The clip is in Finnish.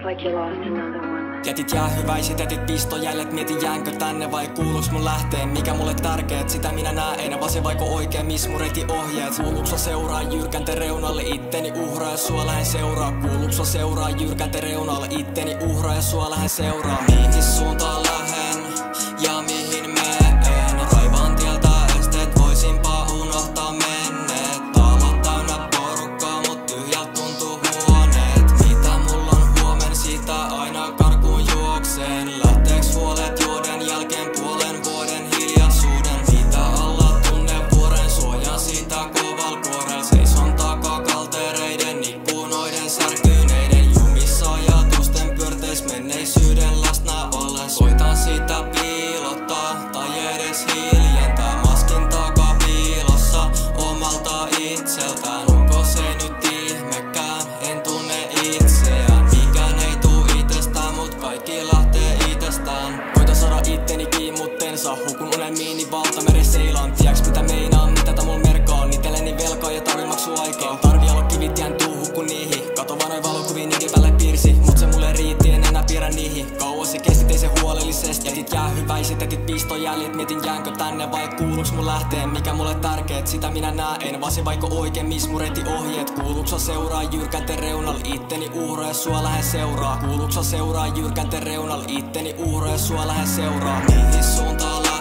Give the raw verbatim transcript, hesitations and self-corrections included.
like you lost another one. Jätit jäähyväiset, jätit pistojäljet, mietin jäänkö tänne vai kuuluuks mun lähteen. Mikä mulle tärkeet, sitä minä näen, ei ne vasen vaiko oikein, miss mun reiti ohjeet. Kuuluuks seuraa jyrkänten reunalle, itteni uhraa ja sua lähen seuraa. Kuuluuks seuraa jyrkänten reunalle, itteni uhraa ja sua lähen seuraa. Mihin suuntaan lähen ja mihin meen? Raivaan tieltä esteet, voisinpa unohtaa menneet. Talot täynnä porukkaa, mut tyhjältä tuntuu huoneet. Mitä mulla on huomen, sitä aina karkuun juokseen. Lähteeks huolet juoden jälkeen puolen vuoden hiljaisuuden? Mitä alla tunne vuoren, suojaan sitä koval kuorel. Seison takaa kaltereiden, ikkunoiden särkyneiden jumissa ajatusten pyörteis menneisyyden läsnä ollen. Soitan sitä piilottaa tai edes hiljentää, maskin takaa piilossa omalta itseltään. Onko se nyt ihmekään, en tunne itseään. Mikään ei tuu itsestään, mut kaikki lähtee itsestään. Koitan saada itteni kiinni, mut en saa. Hukun unelmiini valtameri seilaan. Tiedäks mitä meinaan, mitä tää mulla merkaa? Itselleni velkaa ja tarvii maksua aikaa. Tarvii olla kivit jään tuu, hukku niihin. Kato vaan noin valokuviin, niiden päälle piirsi. Mut se mulle riitti, en enää piirrä niihin. Kauas se kesti, tein se huolellisesti. Jätit jäähyväiset, jätit pistojäljet. Mietin jäänkö tänne vai kuuluuks mun lähteen. Mikä mulle tärkeet, sitä minä näen. En vasen vaiko oikein, miss mun reiti ohjeet. Kuuluuks seuraa jyrkänten reunal, itteni uhraa ja sua lähen seuraa. Kuuluuks seuraa jyrkänten reunal, itteni uhraa ja sua lähen seuraa. Mihin suuntaan lähen?